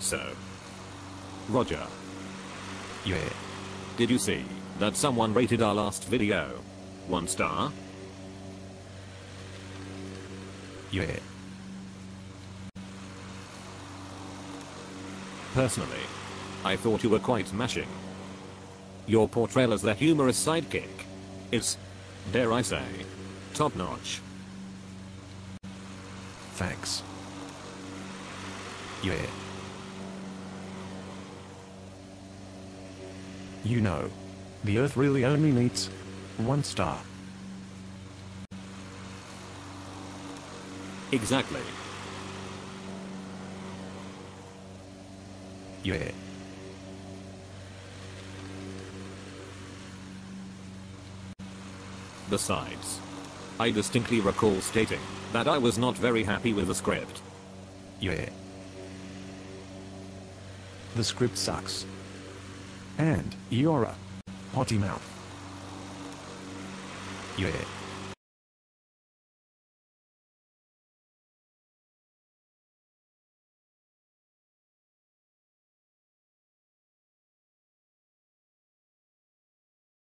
so. Roger. Yeah. Did you see that someone rated our last video 1 star? Yeah. Personally, I thought you were quite mashing. Your portrayal as the humorous sidekick is, dare I say, top notch. Thanks. Yeah. You know, the Earth really only needs 1 star. Exactly. Yeah. Besides, I distinctly recall stating that I was not very happy with the script. Yeah. The script sucks. And you're a potty mouth. Yeah.